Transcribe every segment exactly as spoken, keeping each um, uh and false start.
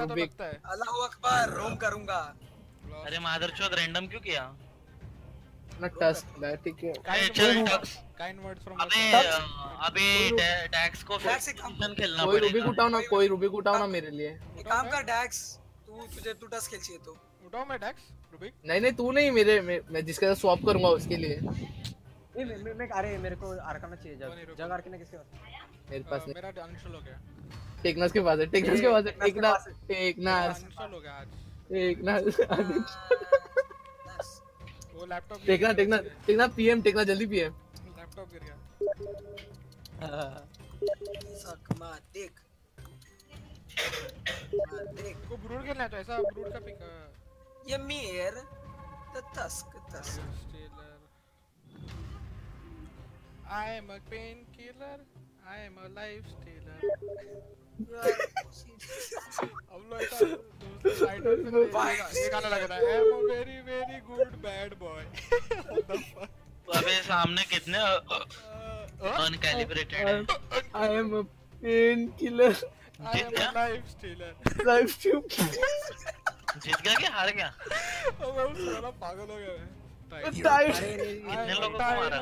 तो लगता है। अल्लाहू अकबर रोम करूंगा। अरे मादरचोद रैंडम क्यों किया? ना टस्क ठीक है। चल टक्स काइंड वर्ड्स फ्रॉम अबे अबे डैक्स को पोजीशन खेलना कोई पड़ेगा। रूबिक उठाओ ना, कोई रूबिक उठाओ ना मेरे लिए। एक काम कर डैक्स, तू तुझे तू टस्क खेल चाहिए तो उठाओ मैं डैक्स रूबिक। नहीं नहीं तू नहीं, मेरे मैं जिसके साथ स्वैप करूंगा उसके लिए। ए मैं मैं अरे मेरे को आर्काना चाहिए। जग जग आर्काना किसके पास? मेरे पास नहीं। मेरा अनइंस्टॉल हो गया। टेक्नास के पास है, टेक्नास के पास है। टेक्नास टेक्नास अनइंस्टॉल हो गया आज। टेक्नास वो लैपटॉप टेक्नास टेक्नास टेक्नास पीएम टेक्नास जल्दी पीएम। लैपटॉप गिर गया। सक मा देख देख को ब्रूड खेलना है तो ऐसा ब्रूड का पिक ये मेर the tusk tusk I am a painkiller, I am a life stealer. अब लोग ऐसा दूसरे साइड में ये गाना लग रहा है I am a very very good bad boy. What the fuck? अबे सामने कितने अनकैलिब्रेटेड हैं। I am a painkiller, I am a life stealer. life stealer. जीत गया क्या हार गया? अब मैं साला पागल हो गया मैं। कितने लोगों को मारा?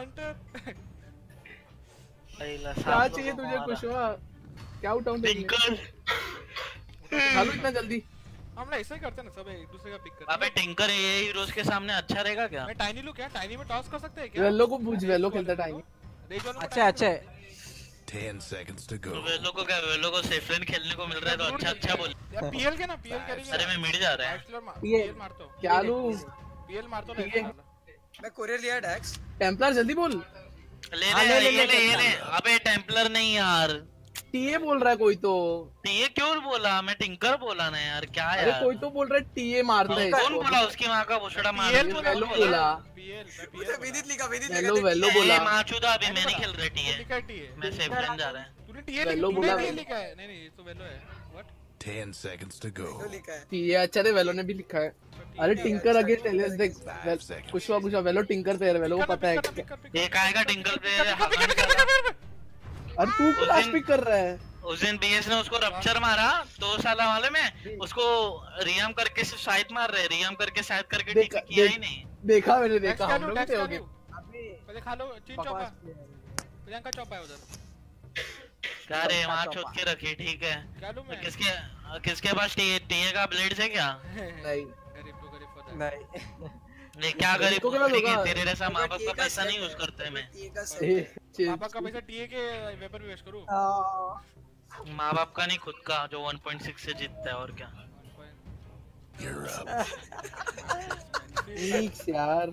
क्या चाहिए तुझे कुशवा? क्या उठाऊं तेरे लिए? हालो इतना जल्दी। हम ना ऐसे ही करते हैं ना, सब एक दूसरे का पिक करते हैं। अबे टिंकर ये हीरोज के सामने अच्छा रहेगा क्या? मैं टाइनी लूं क्या? टाइनी में टॉस कर सकते हैं क्या? वेलो को पूछ, वेलो खेलता टाइनी। अच्छा अच्छा ten seconds to go. तो वेलो को क्या, वेलो को सेफरेन खेलने को मिल रहा है तो अच्छा अच्छा बोल। यार पीएल के ना पीएल करेंगे। अरे मैं मिड जा रहा है। पीएल मार दो। क्या लूं? पीएल मार दो ना। मैं कोरियर लिया डैक्स। टेम्पलर जल्दी बोल। ले ले ले ले ले ले। अबे टेम्पलर नहीं यार, टीए बोल रहा है कोई तो। टीए क्यों बोला? मैं टिंकर बोला ना यार, क्या यार? अरे कोई तो बोल रहा है टीए मारता है। कौन बोला? उसकी माँ का भुसड़ा मार। वेलो बोला। मुझे विदित लिखा विदित लिखा। वेलो वेलो बोला। माँ चुदा अभी मैं नहीं खेल रहा टीए। मैं सेफरेन जा रहा है। तूने टीए लिखा है? नहीं नहीं ये तो वेलो है। What? ten seconds to go. टीए अच्छा थे, वेलो ने भी लिखा है। अरे टिंकर अगेंस्ट एलियस देख। कुशवा कुशवा वेलो टिंकर पे है, वेलो को पता है। एक आएगा टिंकर पे। अरे तू क्लास पिक कर रहा है। उस दिन बीएस ने उसको रप्चर मारा तो साला वाले में उसको रियाम करके शायद मार रहे, रियाम करके शायद करके ठीक किया ही नहीं। देखा मैंने देखा, हम लोग भी होगे। पहले खा लो चीज चौपा। प्रियंका चौपा है उधर। क्या रे वहाँ चोट के रखी ठीक है। तो किसके किसके पास टीए टीए का ब्लेड्स है क्या? नहीं गरीब तो गरीब होता है। नहीं नहीं क्या गरीब को क्या? तेरे जैसा माँ बाप का पैसा नहीं यूज करते मैं। माँ बाप का पैसा टीए के वेपन में वेस्ट करूँ? माँ बाप का नहीं, खुद का, जो one point six से जीतता है और क्या। नीक्स यार।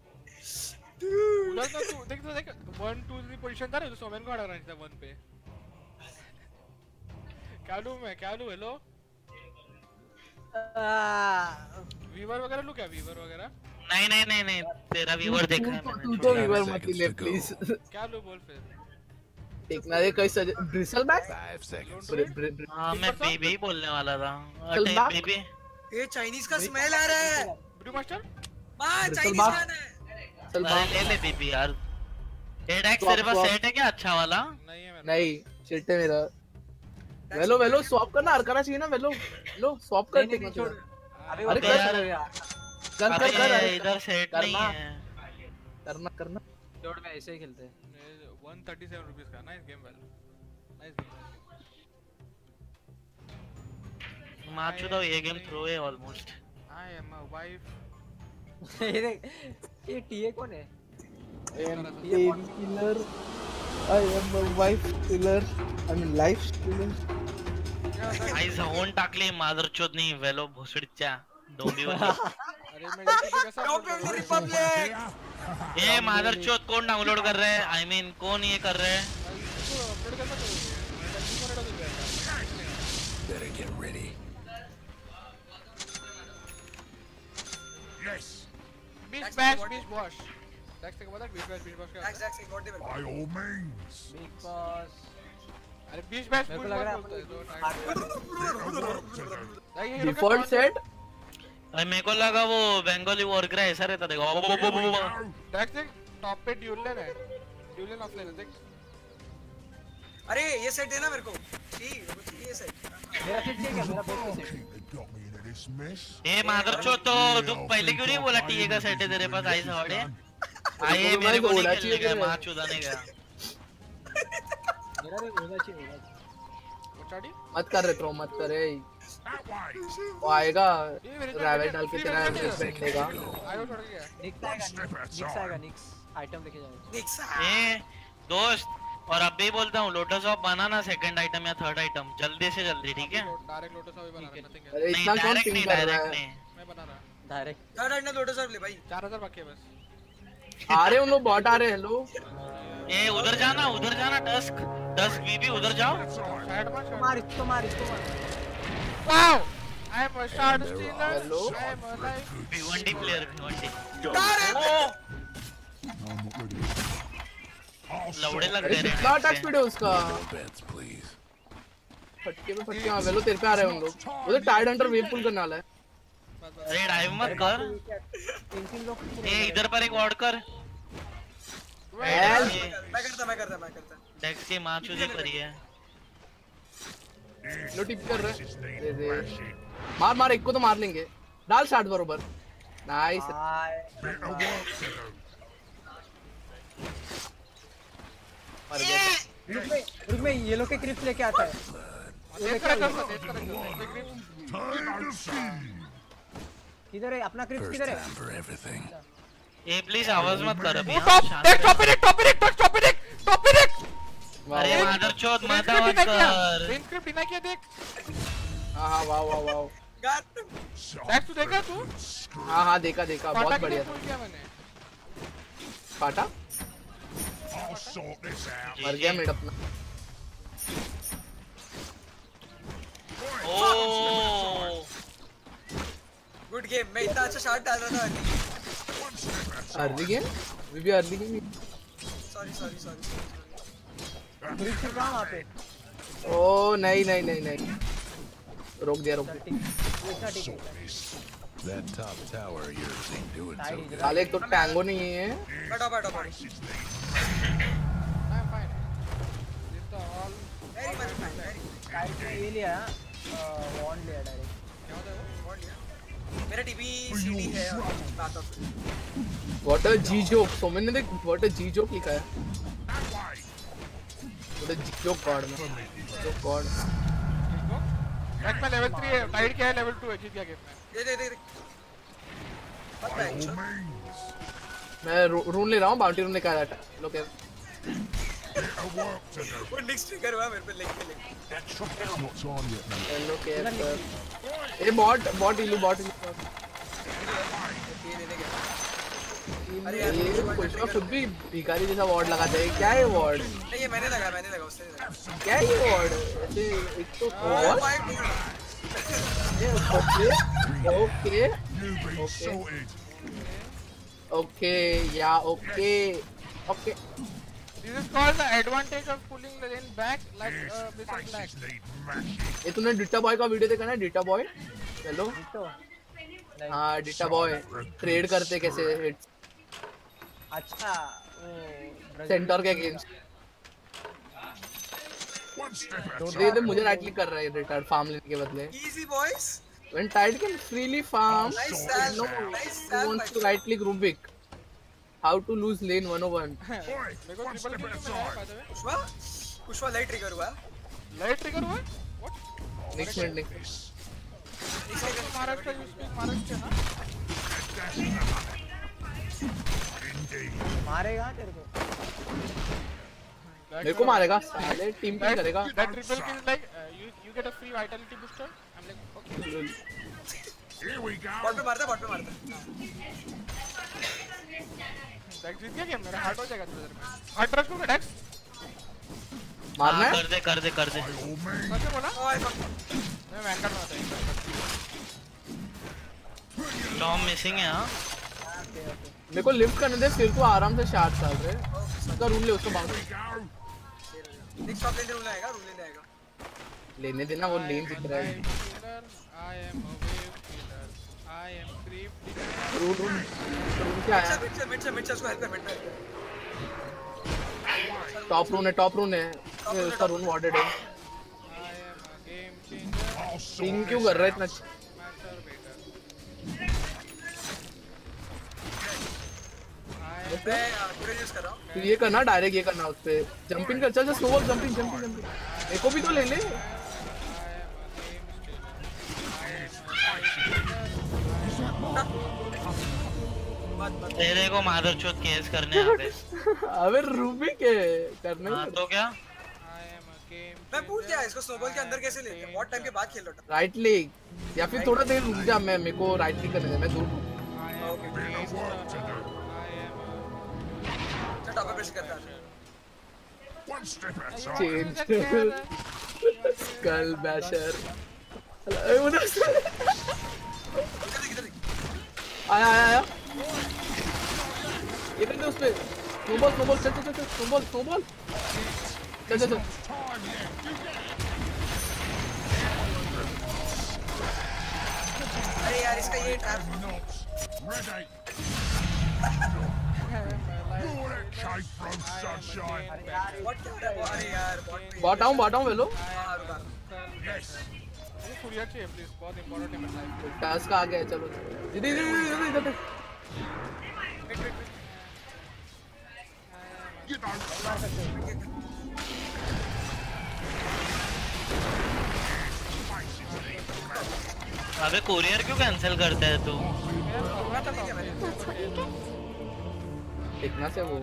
उधर तो तू देख तो देख one two की पोजीशन था ना, तो सोमेन को हटा रहा था one पे। क्या लूं मैं? क्या लूं? हेलो वीवर वगैरह लूं क्या? वीवर वगैरह? नहीं नहीं नहीं नहीं, तेरा वीवर देखा है मैंने। तू तो वीवर मत ले प्लीज। क्या लूं बोल फिर? देखना दे कोई सज ब्रिसल बैक। Five seconds. हाँ मैं बेबी बोलने वाला था। अरे बेबी ये चाइनीज का स्मेल आ रहा है। ब्रू मास्टर मां चाइनीज खाना है। चल अरे ले ले बेबी यार। एडेक्स तेरे पास सेट है क्या अच्छा वाला? नहीं है मेरा। नहीं चिट्टे मेरा। वेलो वेलो स्वैप करना, अरकाना चाहिए ना वेलो। लो स्वैप कर देखना छोड़। अरे अरे कर यार कर कर कर इधर सेट नहीं है। करना करना। जोड़ में ऐसे ही खेलते हैं। one thirty-seven रुपीस का nice game well. Nice game. माचू तो ये गेम थ्रो है almost. I am a wife. ये देख ये टीए कौन है? I am baby killer. I am a wife killer. I mean life killer. आई जाऊन टाकले मादरचोद नहीं वेलो भोसडीच्या डोंबी वाली। अरे मैं ये कैसा डोंबिवली रिपब्लिक। ये मादरचोद कौन डाउनलोड कर रहे हैं? आई मीन कौन ये कर रहे हैं? इसको अपलोड कैसा करूं? Better get ready. Yes. Beach bash beach wash. Tax के बाद बीच बैश बीच वॉश का। डैक्स डैक्स गॉट देवर। By all means. Big boss. अरे बीच बैश मेरे को लग रहा है डिफॉल्ट सेट। अरे मेरे को लगा वो बंगाली वॉर क्राई ऐसा रहता देखो। टैक्स देख टॉप पे ड्यूलन है। ड्यूलन ऑफलाइन है देख। अरे ये सेट देना मेरे को ठीक है ये सेट मेरा सेट चाहिए क्या मेरा best set They got me into this mess. ए मादरचोद तो तू पहले क्यों नहीं बोला टीए का सेट है तेरे पास आई सवाड़े आए मेरे को नहीं खेलने गया मां चुदाने गया मेरा भी होना चाहिए होना चाहिए उठाड़ी मत कर रे थ्रो मत कर ए That way. वो आएगा रैवेट डाल के तेरा रिफ्रेश देगा आयो छोड़ गया निक्स आएगा निक्स आएगा निक्स आइटम लेके जाएगा निक्स ए दोस्त और अब भी बोलता हूँ लोटस ऑफ बनाना सेकंड आइटम या थर्ड आइटम जल्दी से जल्दी ठीक है डायरेक्ट लोटस अभी बना रहा नथिंग अरे नहीं इतना कौन डायरेक्ट पिंग नहीं कर रहा डायरेक्ट है नहीं मैं बना रहा डायरेक्ट थर्ड आइटम लोटस ले भाई चार हज़ार बाकी है बस आ रहे उन लोग बॉट आ रहे हेलो ए उधर जाना उधर जाना डस्क डस्क बीबी उधर जाओ शायद मत मार इसको मार इसको मार wow I am a short stealer Hello? I am a life Bhiwandi player Bhiwandi I'm not ready. I'll लौड़े sort लग अरे गए कितना अटैक स्पीड है उसका beds, please. फटके पे फटके हां वेलो तेरे पे आ रहे हैं उन लोग वो तो टाइड हंटर वेव पुल करने वाला है अरे डाइव मत कर तीन तीन लोग ए इधर पर एक वॉर्ड कर Help. मैं करता मैं करता मैं करता डेक्स की मां चुदी पड़ी है लो टिप कर रहे दे दे मार मार एक को तो मार लेंगे डाल शॉट बरोबर nice Bit of work to do. मर गया रुक में ये लोग के क्रिप्स लेके आता है देख कर कर देख कर देख Time to see. किधर है अपना क्रिप्स First किधर है time for everything. ए प्लीज आवाज मत कर अभी टॉप देख टॉप पे देख टॉप पे देख टॉप पे देख टॉप पे देख अरे मादरचोद मत आवाज स्क्रिप्ट कर ग्रीन स्क्रिप्ट डिना किया देख हां हां वाओ वाओ वाओ गात देख तू देखा तू हां हां देखा देखा काटा बहुत के बढ़िया फुल किया मैंने काटा I'll sort this out. मर गया मिड अपना ओ गुड गेम मैं इतना अच्छा शॉट डाल रहा था One step at a early game अभी भी early game sorry sorry sorry creeps कहां वहां पे ओ नहीं नहीं नहीं नहीं रोक दिया रोक चल दिया ठीक है इतना ठीक है That top tower of yours ain't doing so Tidy. good. साले एक तो टैंगो नहीं है बैठो बैठो बैठो I am fine this the all very much fine very side में ये लिया वॉन्ड लिया डायरेक्ट क्या होता है वो बोल लिया मेरा टीवी सीडी है और बैकअप व्हाट अ जी जोक सोमन ने देख व्हाट अ जी जोक लिखा है That way. व्हाट अ जी जोक गॉड में जो गॉड बैक में लेवल थ्री है टाइड क्या है लेवल टू है जीत गया गेम में दे दे दे दे मत By बैठ all means. मैं रून ले रहा हूं बाउंटी रून लेकर आया था लो क्या Bit of work to do. वो नेक्स्ट ट्रिगर हुआ मेरे पे लिख के लिख What's on you, mate? लो क्या ए बॉट बॉट इलू बॉट इलू ये देने के अरे ये कुछ का खुद भी भिखारी जैसा वार्ड लगाता है क्या है वार्ड नहीं ये मैंने लगा मैंने लगा उसने लगा क्या है ये वार्ड ऐसे एक तो ओह what? माय गॉड ये okay okay You be Okay. sorted. Okay या okay okay This is called the advantage of pulling the lane back like uh, These Bishop Black. faces need mashing. ये तूने डिटा boy का video देखा ना डिटा boy hello तो हाँ डिटा boy trade करते कैसे हिट्स अच्छा वो सेंटर के against One step at a दे दे मुझे राइट क्लिक कर रहा है रिटार्ड फार्म लेने के बदले easy boys when tide can freely farm Nice Sort sal, this no out. nice who sal, wants my to right click Rubik how to lose lane one oh one Boy, मेरे को one triple step kill at a मिला है time. by the way. कुशवा कुशवा light trigger हुआ light trigger हुआ what next minute next This. इस second Maharashtra you speak Maharashtra ना Dash in the honey. Indeed. मारेगा तेरे को मेरे को मारेगा साले टीम किल करेगा that triple kill is like uh, you you get a free vitality booster I'm like okay Here we go. Bot पे मारता बॉट पे मारता डेक्स जीत गया गेम मेरा हार्ट हो जाएगा थोड़ी देर में हार्ट रश करो डेक्स मारना हाँ, है कर दे कर दे कर दे By all means. कैसे बोला ओए फक मैं वैंकर में आता हूं टॉम मिसिंग है हाँ मेरे को लिफ्ट करने दे फिर तू आराम से शार्ट चल रहे उसका रूम ले उसको बाउंस Go. नेक्स्ट टॉप लेने रूल आएगा रूल लेने आएगा लेने देना वो लेन दिख रहा है I am a wave killer I am creep killer room room room क्या अच्छा है मिड से मिड से मिड से उसको हेल्प कर मिड में टॉप रूम है टॉप रूम है ये उसका रूम वार्डेड है। I am a game changer. I'll sort ping this क्यों कर रहा है out. इतना? Masturbator. I am मैं पूरे यूज कर रहा हूँ। तू ये करना डायरेक्ट ये करना उस पे जंपिंग कर चल चल snowball jumping jumping jumping echo भी तो ले ले बात बात तेरे को मादरचोद केस करने यहाँ पे। अबे रूबी के करने हाँ तो क्या? I am a game मैं पूछ गया इसको स्नोबॉल के अंदर कैसे लेते हैं? बहुत टाइम के बाद खेल रहा था। राइट लेग या फिर थोड़ा देर रुक जा मैं मेरे को राइट क्लिक करने दे मैं दूर हूँ। Bit of work to do. चल टॉप पे प्रेस करता है। One step at a time. Change skull basher अरे उधर से इधर देख इधर देख। आया आया आया ये करते उस पे स्नोबॉल स्नोबॉल चल चल चल स्नोबॉल स्नोबॉल चल चल चल अरे यार इसका ये trap Ready. You're that cape from sunshine. Bot क्या है? अरे यार बॉट पे बॉट आऊं बॉट आऊं वेलो हाँ रुका। Yes. मुझे फुरियर चाहिए प्लीज, बहुत इंपॉर्टेंट है मेरे लाइफ टास्क आ गया चलो इधर इधर इधर इधर इधर wait wait wait. You don't. अबे कोरियर क्यों कैंसिल करता है तू? देखना से वो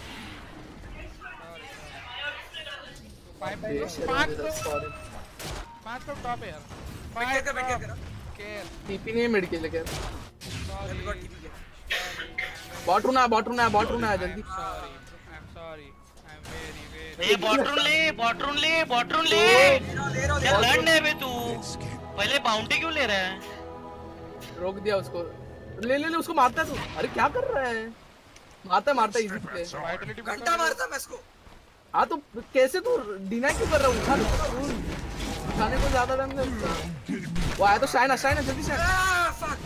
फाइव बेशरम इधर सॉरी पांच लोग टॉप है यार। वेट कर वेट कर कर। केयर टीपी नहीं मिड के लेके अभी गॉट टीपी है। बॉट रूम है बॉट रूम है बॉट रूम है जल्दी sorry I am sorry I am very very ये बॉटरूम ले बॉटरूम ले बॉटरूम ले। ले रहा हूँ ले रहा हूँ ले क्या रहा हूँ। लड़ है बे तू? पहले बाउंटी क्यों ले रहा है? रोक दिया उसको ले ले ले उसको मारता है तू अरे क्या कर रहा है मारता है मारता है easy Step play outside. Vitality घंटा मारता मैं इसको। हाँ तो कैसे तू डिनाई क्यों कर रहा है उठा लो ना रूल उठाने को ज्यादा टाइम नहीं लगता वो आया तो शाइन शाइन है जल्दी शाइन आह फक।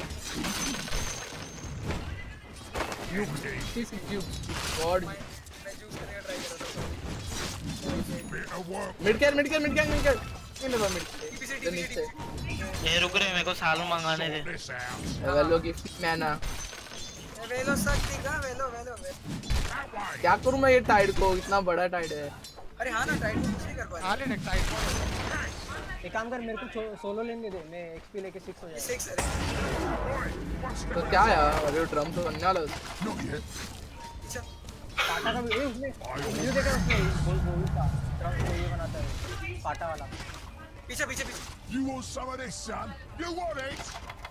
गॉड मैं जूस करने का ट्राई कर रहा था। Bit of work. Mid care mid care mid care mid care नहीं मेरे मिड टीपी से केयर टीपी से नीचे ये रुक रहे मेरे को सालों मंगाने दे। This out. वेलो गिफ्ट मैना वेलो सकती का वेलो वेलो वेलो। That way. क्या करूं मैं ये टाइड को इतना बड़ा टाइड है अरे हाँ ना टाइट कुछ नहीं कर पा रहा। हां ले टाइट एक काम कर मेरे को सोलो लेने दे मैं एक्सपी लेके सिक्स हो ये जाएगा। सिक्स है। Right. One तो step. क्या यार अरे ड्रम तो बनने वाला है Not yet. पीछे। पाटा का भी ए उसने वीडियो देखा उसने बोल बोल का ट्रम्प को ये बनाता है पाटा वाला। पीछे पीछे पीछे। You want some of this, son? You want it?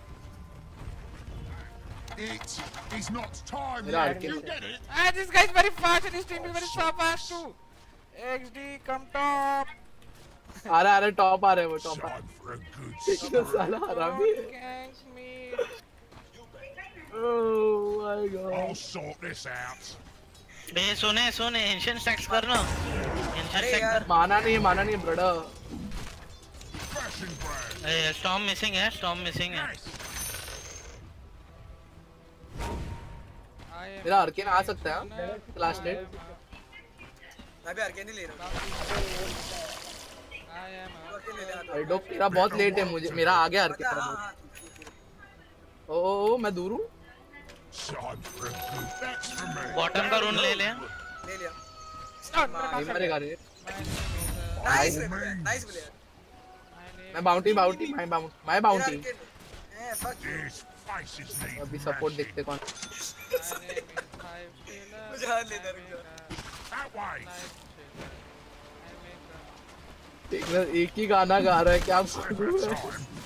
It is not time मेरा yet. आर्के You से get it? Ah, this guy is very fast and his team is very so fast too. X D come top. आ रहा आ रहा top आ रहा है वो top Time for a good देखो तो supper. साला हरामी है Gangs me. Oh my god I'll sort this out. बे सुने सुने एंशिएंट स्टैक्स करना एंशिएंट अरे स्टैक्स यार माना नहीं है माना नहीं है ब्रदर Fashion brand. कर। स्टॉर्म मिसिंग है स्टॉर्म मिसिंग है। Yes. I am. मेरा अर्केन आ सकता है क्लास डेट मैं भी आर्के नहीं ले रहा हूँ। I am. तू आर्के ले ले हाथ। अरे डॉक तेरा बहुत लेट है मुझे मेरा आ गया अर्केन हाँ का हाँ। ओ ओ मैं दूर हूँ Time for a good. That's for me. Bottom का रूम ले ले। ले लिया। Stop. नहीं मरेगा रे नाइस नाइस प्लेयर। मैं बाउंटी बाउंटी मैं बाउंटी मैं बाउंटी ए फक। These faces need अभी सपोर्ट देखते कौन मुझे हाथ ले दे रुक जा। that way. एक ना एक ही गाना गा रहा है क्या Step करूं at a मैं? time.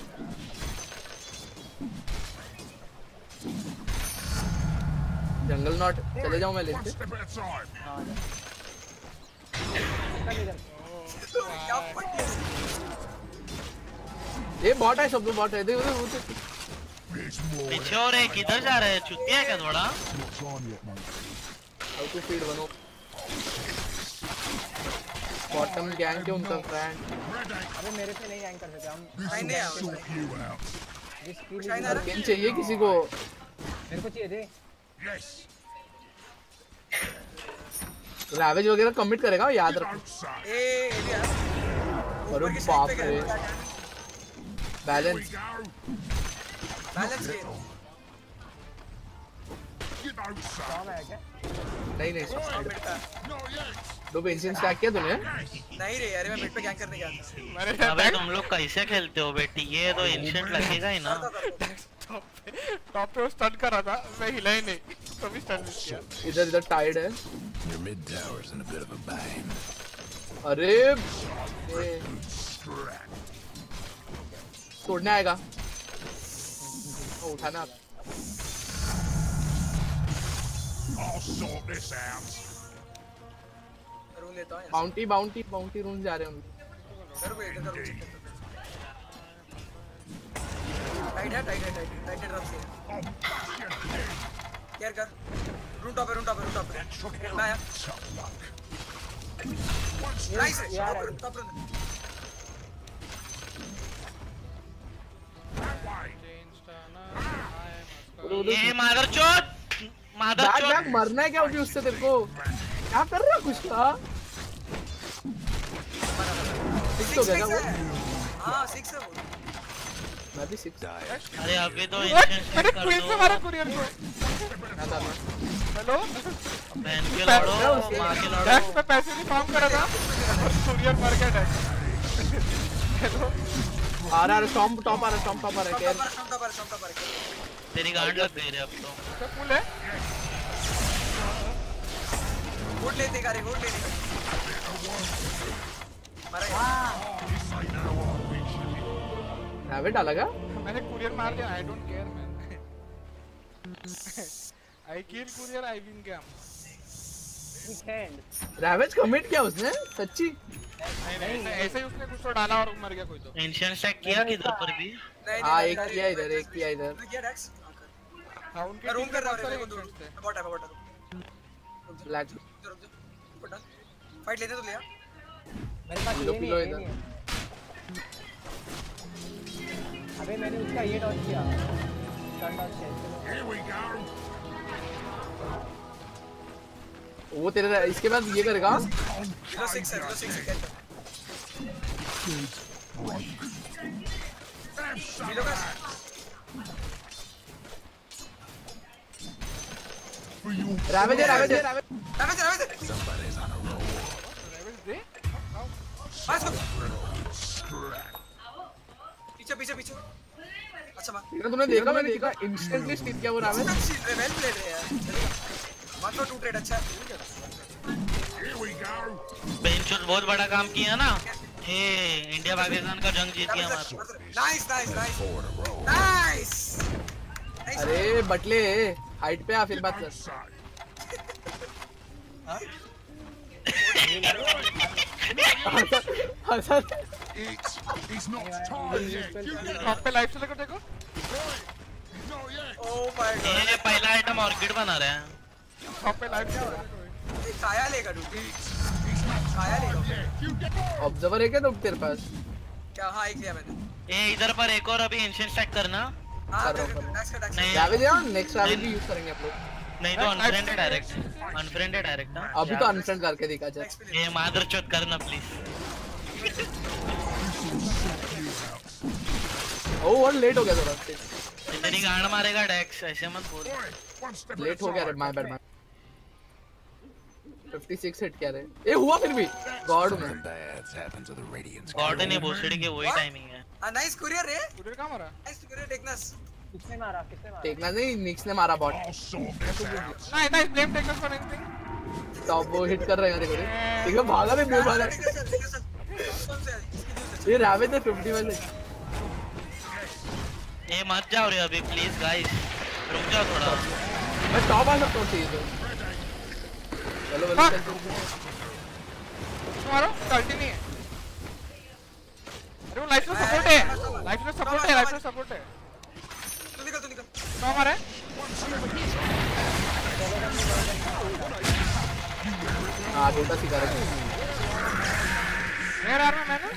जंगल नॉट चले जाऊं मैं One लेते step at a time. क्या पट्टी। ये बॉट है सब लोग बॉट है देखो देखो देखो। There's more. पीछे और है किधर जा रहा है? चुतिया है क्या थोड़ा? Not time yet, mate. How to feed बनो बॉटम गैंग के उनका फ्रेंड Ready. अबे मेरे पे नहीं हैंग कर सकते हम। This I will know. sort you out. जिस की China ना? अर्केन चाहिए किसी को मेरे को चाहिए दे। Yes. रैवेज वगैरह कमिट करेगा याद रख। Outside. ए ए भी यार अरे ऊपर की बाप साइड पे रे गया balance We go. Balance game Get outside. कौन है क्या? नहीं नहीं साइड बेटा Not yet. दो बेंचिंग स्टैक किया तूने नहीं रे यार मैं मिड पे गैंग करने गया था मैंने अबे तुम लोग कैसे खेलते हो बेटी ये तो इंस्टेंट लगेगा ही ना टॉप पे टॉप पे वो स्टन कर रहा था मैं हिला ही नहीं तो भी स्टन मिस किया इधर इधर टाइड है Your mid tower's in a bit of a bind. अरे ये तोड़ने आएगा ओ उठाना I'll sort this out. Room लेता हूं बाउंटी बाउंटी बाउंटी रूम जा रहे हैं हम कर वो इधर करो टाइट है टाइट है टाइट टाइट ड्रॉप से केयर कर रूम टॉप पे रूम टॉप पे रूम टॉप पे मैं आया नाइस यार टॉप रूम ये मादरचोद बैक मादरचोद बैक मरना है क्या अभी उससे तेरे को क्या कर रहा है कुछ का सिक्स हो गया क्या वो हां सिक्स है वो मैं भी सिक्स अरे अभी तो इंस्टेंट मैंने कर क्वीन से दो मारा कुरियर को हेलो बहन के लड़ो मां के लड़ो डैक्स पे पैसे नहीं फार्म करा था और कुरियर मर गया डैक्स हेलो आ रहा है शॉप टॉप आ रहा है शॉप टॉप आ रहा है टॉप केयर पर टॉप पर टॉप पर तेरी गांड लग गई रे अब तो क्या पुल है वोट लेते का रे वोट लेते का मारा हैवे डाला क्या मैंने कुरियर मार दिया I don't care man I kill courier I win game weekend ravage commit किया उसने सच्ची नहीं नहीं ऐसे ही उसने कुछ तो डाला और मर गया कोई तो इंस्टेंट स्टैक किया किधर पर भी नहीं हाँ एक किया इधर एक किया इधर किया डैक्स हां उनके रूम टीम कर में रहा बहुत सारे हूं इंस्टेंट्स थे अबाउट अबाउट ब्लैक फाइट लेने तो लिया मेरे पास पिलो ये नहीं पिलो है, ये इधर नहीं है। अबे मैंने उसका ये डॉच किया गन डॉच किया Here we go. वो तेरे इसके बाद ये करेगा लो सिक्स है लो सिक्स है मिलो का For you. रैवेज है रैवेज है ravage Ramesh Ramesh Somebody's on a roll. Level दे बस पीछे पीछे पीछे अच्छा मार देखा तुमने देखा मैंने देखा इंस्टेंटली स्टिक किया वो रैवेज वेल प्लेड है यार वन फॉर टू ट्रेड अच्छा है Here we go. बेंचोद बहुत बड़ा काम किया ना ये इंडिया पाकिस्तान का जंग जीत गया हमारा नाइस नाइस नाइस नाइस अरे बटले हाइट पे आ फिर बात कर Outside. हंसा It's. He's not tired yet. You top पे लाइफ से लेकर देखो Not yet. Oh my god ये पहला आइटम ऑर्किड बना रहे हैं टॉप पे लाइफ से ये काया लेगा डू He's not काया लेगा yet. You get. ऑब्जर्वर है क्या तुम तेरे पास क्या हां एक लिया मैंने ये इधर पर एक और अभी इंस्टेंट स्टैक करना हां करो, कर करो। नेक्स्ट का नेक्स्ट नहीं रैवेज है नेक्स्ट रैवेज भी यूज करेंगे आप लोग नहीं तो अनफ्रेंडेड डायरेक्ट अनफ्रेंडेड डायरेक्ट ना अभी तो अनफ्रेंड करके दिखा जा नेक्स्ट ये मादरचोद करना प्लीज ओ और लेट हो गया थोड़ा तेरी गांड मारेगा डैक्स ऐसे मत बोल Boy, one step at a late हो गया रे time. माय बैड माय छप्पन हिट क्या रे ए हुआ फिर भी गॉड में Bad's happened to the Radiance. Gordon ने भोसड़ी के वही टाइमिंग है हां नाइस कुरियर रे कुरियर कहां मारा नाइस कुरियर टेकनस किसने मारा किसने मारा देखना नहीं निक्स ने मारा bot I'll sort this out. नहीं नहीं blame take for anything top वो हिट कर रहे हैं देखो ठीक है भागा नहीं दे भागा ये रैवेज है फिफ्टी में से ये मत जाओ रे अभी प्लीज गाइस रुक जाओ थोड़ा मैं टॉप आ सकता हूँ चाहिए तो चलो चलो चल चल तुम्हारा कल्टी नहीं है अरे वो लाइफ में सपोर्ट है लाइफ में सपोर्ट है लाइफ में सपोर्ट है तू निकल तू निकल तो हमारे हाँ छोटा सी कर मेरा आर्म मैंने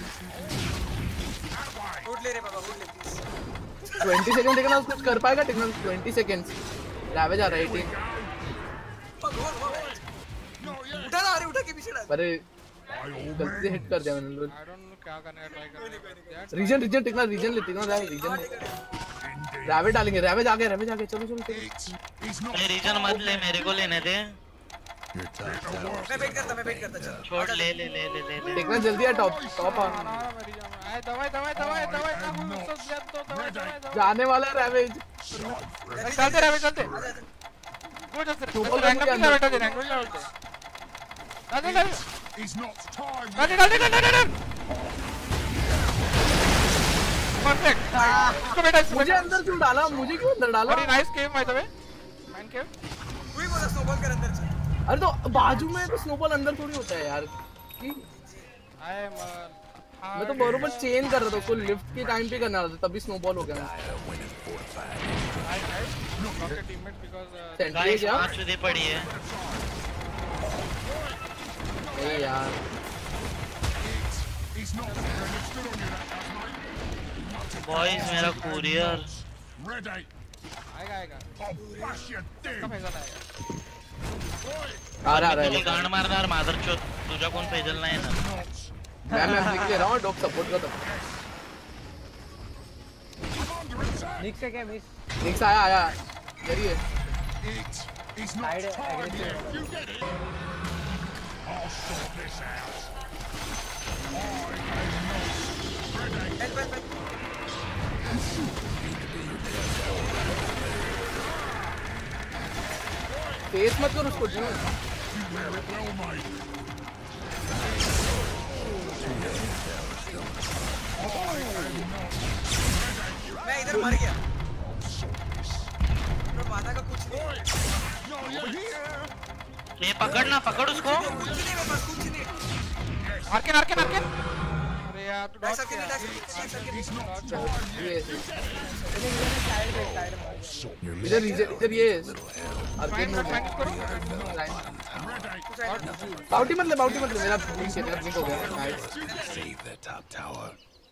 वोट ले रे बाबा वोट ले प्लीज ट्वेंटी सेकंड देखना कुछ कर पाएगा टेक्नल ट्वेंटी सेकंड्स रैवेज आ रहा है एटीन उठा ना, अरे उठा के पीछे डाल। अरे गलती से हिट कर दिया मैंने। I don't know क्या करना है, ट्राई करना है। रीजन रीजन टिकना, रीजन ले टिकना, रीजन रैवे डालेंगे, रैवे जाके रैवे जाके चलो चलो चलो। He's not. ये रीजन मत ले, मेरे को लेने दे। You're tough. मैं वेट करता मैं वेट करता चल। छोड़, ले ले ले ले ले ले। टिकना जल्दी है, टॉप टॉप आ। आए दवाई दवाई दवाई दवाई ना भूल सब जब तो दवाई दवाई दवाई। जाने वाला है रैवे। चलते रहे चलते। वो जस्ट Snowball रैंक मुझे पे अंदर- बैठा दे, रैंक पे बैठा दे। डाल डाल He's not time. डाल डाल डाल डाल डाल। परफेक्ट। इसको बेटा इसको मुझे बेटा। अंदर क्यों डाला, मुझे क्यों अंदर डाला? अरे nice cave by the way. Man cave. वही बोला स्नोबॉल कर अंदर चल। अरे तो बाजू में तो स्नोबॉल अंदर थोड़ी होता है यार। आई एम मैं तो बरोबर चेन कर रहा था, उसको लिफ्ट के टाइम पे करना था, तभी स्नोबॉल हो गया। Okay teammate because sentry guys क्या? पांच उधर पड़ी है। ए यार He's not. He's stood on you that mate. Boys मेरा कुरियर। Ready. आएगा आएगा। I'll bash you इसका dead. फैसला आएगा। आ रहा तुझे है। गांड मारणार मादरचोद, तुझा कोण पैदल नाही ना। मैं मैं लिख ले रहा हूँ, डॉग सपोर्ट का। निक से क्या मिस? निक्स आया आया जरिए। It is not Side time aggressive. yet. You get it? I'll sort this out. Help help help. Face मत कर उसको जी। Well, mate. मैं इधर मर गया। तो माता का कुछ नहीं। No, you're here. ये पकड़ ना, पकड़ उसको। कुछ नहीं मेरे पास कुछ नहीं। Arcane arcane arcane. अरे यार तू डाइस डॉट करके नहीं डाइस करके नहीं डाइस करके नहीं। ये साइड पे साइड में। इधर इधर इधर ये फाइन अर्केन फाइन करो। कुछ आएगा। बाउटी मत ले, बाउटी मत ले, मेरा ब्लिंक है, मेरा ब्लिंक हो गया। Nice. Save the top tower.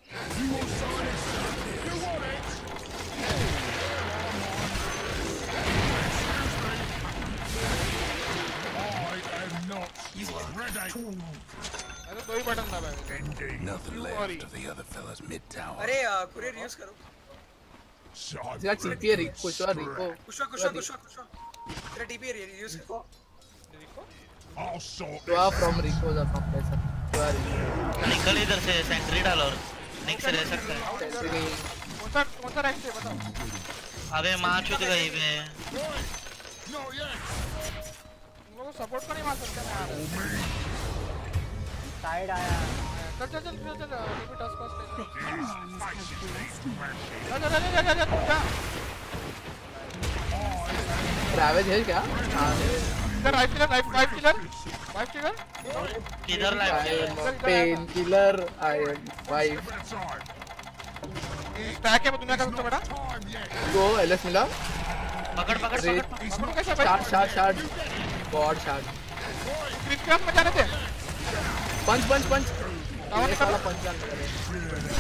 I am not ready. अरे दो ही बटन दबाए। Ending. Nothing You left worry. of the other fellas mid tower. अरे कुरियर यूज करो। So इसका टीपी है रिको, शुआ रिको। कुशवा कुशवा कुशवा कुशवा। तेरा टीपी है यूज करो। I'll sort शुआ this from Rico the compressor. शुआ रिको। निकल इधर से, सेंट्री डाल और निक्स रह सकता है। सेंट्री नहीं। कौन सा कौन सा रैंक है बताओ। अबे माँ चुद गई बे। No, yes. तुम लोगों को सपोर्ट को नहीं मार सकते ना यार। साइड आया। चल चल चल चल चल रिपीट टच पास कर। चल चल चल चल चल जा। ट्रैवेज है क्या? हाँ। इधर right killer right right killer right killer. किधर I life? am a painkiller. I am wife. Stack है वो दुनिया का सबसे बड़ा। Time yet. Go एलएस मिला। पकड़ पकड़ Great. पकड़। अपनों कैसे भाई? Short short short. God short. Criss cross में जाने थे। पंच पंच पंच। टावर ये निकाल। साला पंच जान करे।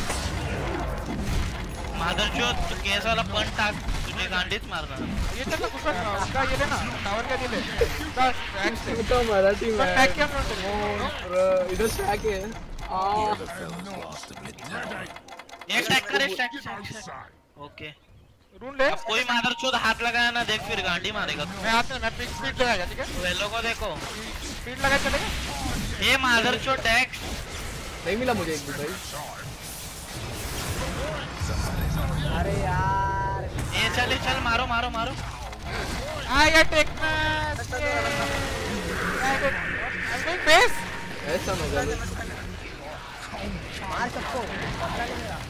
मादरचोद तू केस वाला पंच टाक, तुझे गांडीच मारना। ये चल ना कुशवा उसका ये लेना टावर का ये ले। बस रैंक से। तू तो मराठी में। स्टैक क्या फ्रंट से? ब्रो इधर स्टैक है। The आ other fellas lost a mid tower. एक स्टैक कर, एक स्टैक। Outside. ओके। रून ले। अब कोई मादरचोद हाथ लगाया ना, देख फिर गांडी मारेगा। मैं हाथ में मैं पिक स्पीड लगाएगा ठीक है। वेलो को देखो। स्पीड लगा चलेगा। ये मादरचोद टैक्स। नहीं मिला मुझे एक भी भाई। अरे यार। ये चल, ये चल, मारो मारो मारो। आ या टेक मैच। आई बेस। ऐसा हो गया। मार सबको। पकड़ा ले मेरा।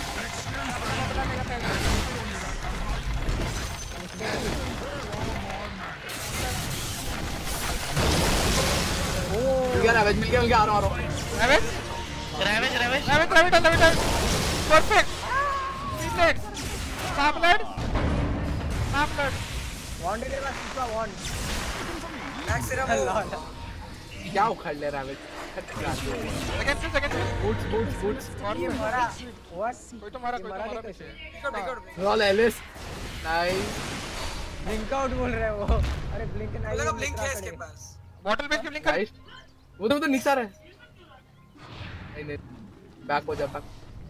मिल गया रैवेज, मिल गया मिल गया। आ रहा हूँ आ रहा हूँ। Ravage ravage ravage. Ravage ravage ravage perfect. Seat सापलेट सापलेट। वॉन्ड के पास इसका वॉन्ड। बैक से रहा क्या उखाड़ ले रैवेज? सेकंड से सेकंड से बूट्स बूट्स बूट्स। ये मरा। व्हाट? कोई तो मारा कोई तो मारा पीछे। बिकॉट बिकॉट रॉल एलिस। नाइस। ब्लिंक आउट बोल रहे हैं वो। अरे ब्लिंक नहीं। लगा ब्लिंक है इसके पास। बॉटल पे ब्लिंक कर। गाइस वो तो वो तो नीचे आ रहा है। नहीं नहीं बैक हो जा back.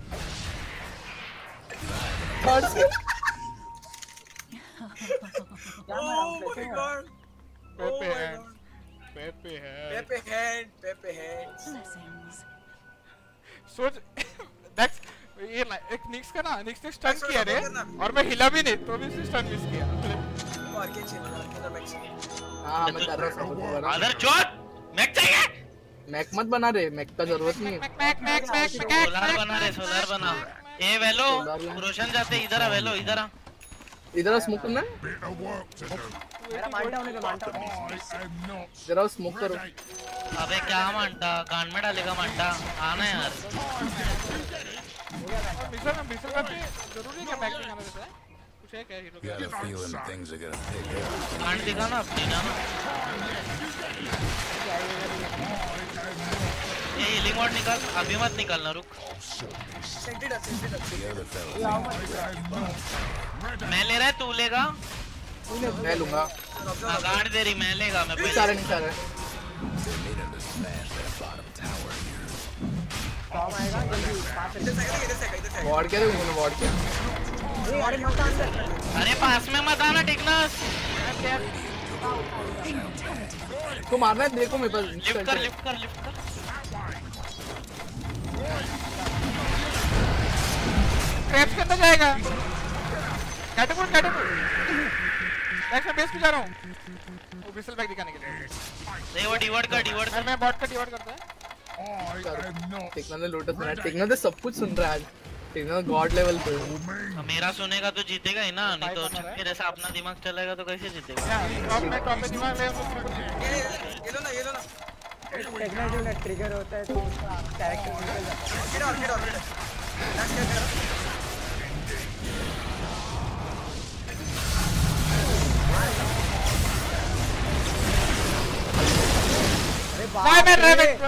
Oh my god. Pepe Oh my hand god. Pepe है Pepe hand, Pepe hands. Blessings. सोच दैट्स ये ना एक निक्स का ना निक्स ने स्टन Nice, किया रे करना। और मैं हिला भी नहीं तो भी उसने स्टन मिस किया और के चेंज कर मैक्स। हाँ मैं कर रहा हूँ। अदर चोट मैक चाहिए। मैक मत बना रे मैक का जरूरत नहीं है। Mac mac mac mac solar बना रे सोलर बना। ए वेलो रोशन जाते इधर आ वेलो इधर आ। इधर स्मोक करना है। Bit of work to do. मेरा मांटा होने का मांटा होने I am not जरा स्मोक करो। अबे क्या मांटा कान में डालेगा मांटा आना यार। मिसल में मिसल का जरूरी क्या बैक में आना रहता है कुछ है क्या हीरो का Got a feeling things are gonna pick up. कान दिखा ना अपनी ना ये हीलिंग मोड निकाल अभी मत निकालना रुक। सेंटेड सेंटेड The other fellow. मैं ले रहा है तू लेगा। मैं लूंगा। हाँ गाड़ दे रही मैं लेगा मैं नहीं सारे पहले। नहीं सारे। Needing to smash that bottom tower here. Tom आएगा जल्दी पास इधर से इधर से इधर से वार्ड क्या दे उन्होंने वार्ड क्या? ए अरे मत अंदर अरे पास में मत आना टिकनस। तो मारना है देखो मेरे पास। लिफ्ट कर लिफ्ट कर लिफ्ट कर। क्रैप्स के अंदर जाएगा कैटेपुल्ट कैटेपुल्ट नेक्स्ट मैं बेस पे जा रहा हूं वो विसल बैक दिखाने के लिए नहीं वो डिवर्ट कर डिवर्ट और कर। मैं बॉट का डिवर्ट करता है I am not टिकना ने लोटस बना टिकना तो सब कुछ सुन रहा है आज। टिकना गॉड लेवल पे। अब मेरा सुनेगा तो जीतेगा ही ना नहीं तो छक्के जैसा अपना दिमाग चलेगा तो कैसे जीतेगा। टॉप में टॉप में दिमाग ले हम लोग ये ये लो ना ये लो ना टेक्नो जो ना ट्रिगर होता है तो उसका कैरेक्टर निकल जाता है get out get out next get out अरे बाय बाप मैं रे रेवेंट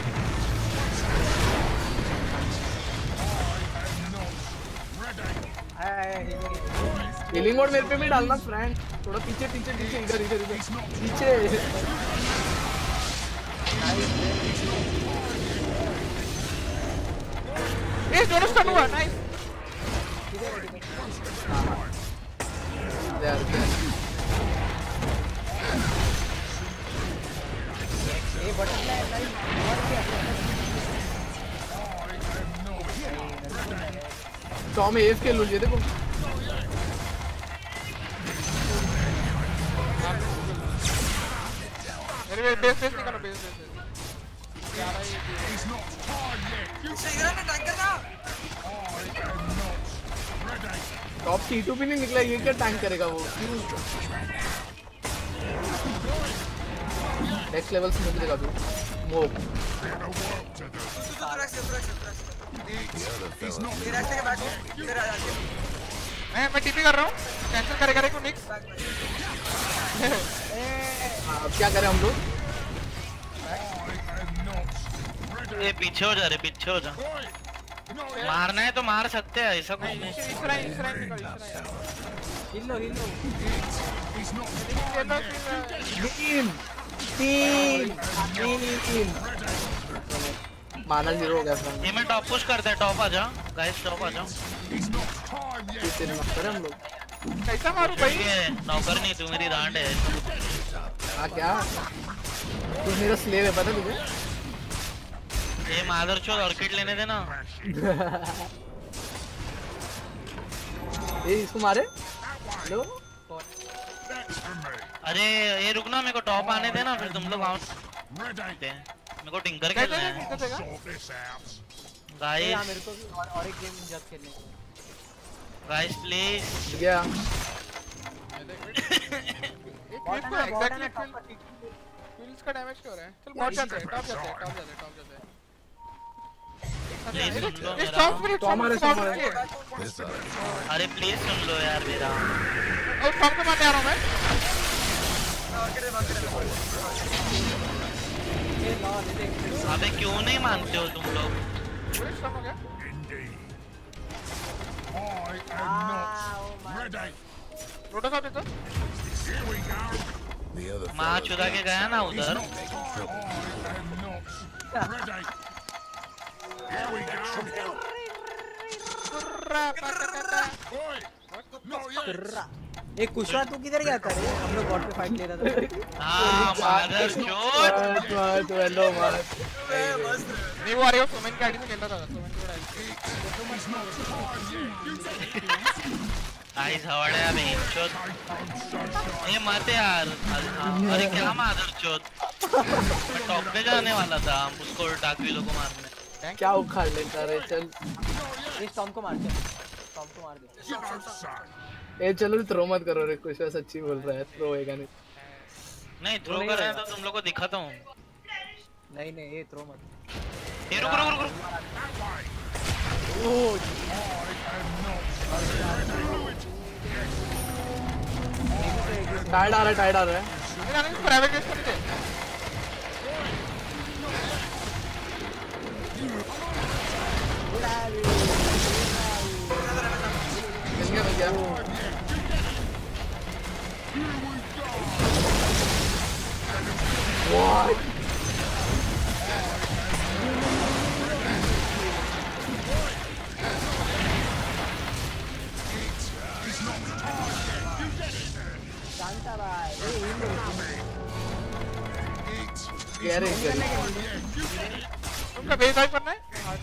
आया आया हिलिंग हीलिंग मोड मेरे पे भी डालना फ्रेंड। थोड़ा पीछे पीछे पीछे इधर इधर इधर पीछे। ये दोनों स्टन हुआ नाइस यार ए बटरफ्लाई लाइक और क्या टॉम एफ के लो ये देखो। मेरे बेस बेस निकालो बेस बेस जा रहा है ये He's not time yet. इसे इधर ना टैंक करना I am not ready. Top C two भी नहीं निकला ये क्या टैंक करेगा वो? नेक्स्ट लेवल से निकलेगा तू। वो Bit of work to do. तू तू तू Rax Rax Rax The other fellow. ये रैक्स के बैक इधर आ जा मैं मैं टीपी कर रहा हूं कैंसिल करेगा रे को निक्स अब क्या करें हम लोग? I am not ready. ये पीछे हो जा रे पीछे हो जा। Not yet. मारना है तो मार सकते हैं ऐसा कुछ नहीं। इस लाइन इस लाइन निकाल इस line hill low hill low He's not ये लो तीन तीन तीन माना जीरो हो गया फ्रेंड। ये मैं टॉप पुश करते हैं टॉप आ जा गाइस टॉप आ जाओ। He's not time yet. तीन मत करें हम लोग। कैसा मारूं भाई ये नौकर नहीं तू मेरी रांड है। हाँ क्या? तू मेरा स्लेव है पता है तुझे? ये मादरचोद ऑर्किड लेने देना। ये इसको मारे? लो That's for me. अरे ये रुकना मेरे को टॉप आने देना फिर तुम लोग आओ। Ready. मेरे को टिंकर क्या खेलना है क्या देगा Sort this out. ए गाइस यार मेरे को भी और, और एक गेम जब खेलने को गाइस प्लीज। गया। ये बॉट क्लिप है को ना बॉट है ना एग्जैक्टली टॉप पर फील्ड्स का डैमेज क्यों हो रहा है चल बॉट जाते हैं टॉप जाते हैं टॉप जाते हैं टॉप जाते हैं प्लीज सुन लो ये मेरा। स्टॉप पर तो हमारे स्टॉप सामने- पर This other. अरे प्लीज सुन लो यार मेरा। और स्टॉप को मारने आ रहा हूं मैं मार्केट मार्केट ए लॉ ले देख अबे क्यों नहीं मानते हो तुम लोग? पूरे स्टॉप हो गया Indeed. I am not ready. रोटा साहब देखो Here we go. The other माँ fellows चुरा के get गया ना inside, he's उधर making trouble. I am not ready. Here we go. कुर्रा पकड़ा Oi! Not yet. एक कुशवा तू किधर गया था रे? हम लोग बॉट पे फाइट ले रहा था। हाँ मादर चोट मत मत वेलो मत ए, मस्त है। नहीं वो आ रही हो सोमेन की आईडी से खेल रहा था सोमेन की आईडी आइस हवाड़े अब चोट ये मत यार अरे क्या मादर चोट टॉप पे जाने वाला था हम उसको डार्क विलो को मारने क्या उखाड़ लेता रे चल इस टॉम को मार दे। टॉम को मार दे। You know, son. ए चलो थ्रो मत करो रे कुछ सच्ची बोल रहा है थ्रो होएगा नहीं नहीं थ्रो कर रहे हैं तो तुम लोग को दिखाता हूँ नहीं नहीं ये थ्रो मत। ये रुक रुक रुक रुक टाइड आ रहा है टाइड आ रहा है ये आने को प्राइवेट केस कर दे मिल गया मिल गया What? Get it, get it. तुमका बेस डाइव करना है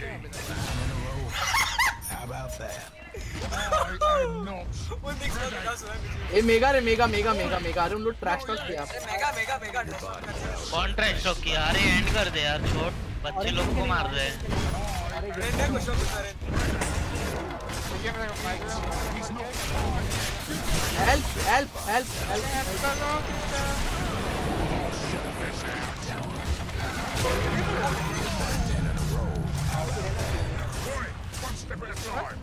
How about that? I am not. वो देख रहा था सुना मुझे। ए मेगा रे मेगा मेगा मेगा मेगा अरे उन लोग ट्रैश टॉक किया अरे मेगा मेगा मेगा ड्रेस। कौन ट्रैश टॉक किया अरे एंड कर दे यार छोड़ बच्चे लोग को मार रहे हैं रेंडर को शो कर रहे हैं। Help help help help One step at a time.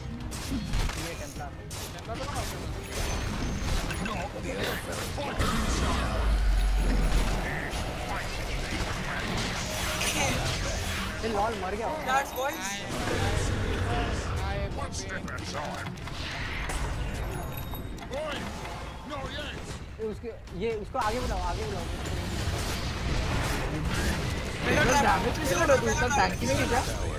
ये लॉल मर गया। That's boys. One step at a time. Oi! Not yet. ये उसके ये उसको आगे बुलाओ आगे बुलाओ। डैमेज कैसे लड़ा तू इतना टैंक ही नहीं क्या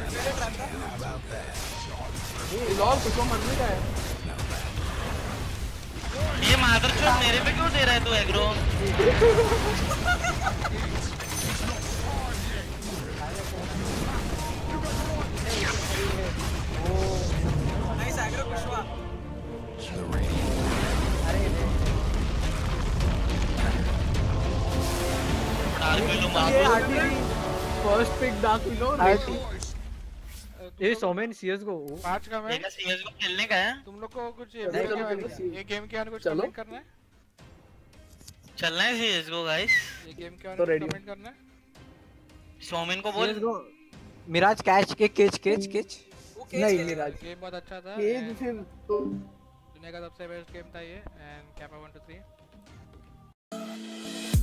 ये लॉल कुछ मरने का है ये मादर चोट मेरे पे क्यों दे रहा है तू aggro Nice aggro Kushwa. Dark willow मार ये artillery first pick dark willow ये सोमेन सीएस को पांच का ये मैच सीएस को खेलने का है तुम लोग को कुछ ये चलो, चलो, चलो। ये गेम के आने कुछ चलो। कमेंट करना है चलना है सीएस को गाइस ये गेम के तो आने ready कमेंट करना है सोमिन को बोल सीएस को मिराज कैच के केच केच केच वो केस नहीं खेलेगा। मिराज गेम बहुत अच्छा था ये and फिर तो दुनिया का सबसे बेस्ट गेम था ये एंड कैपा वन टू थ्री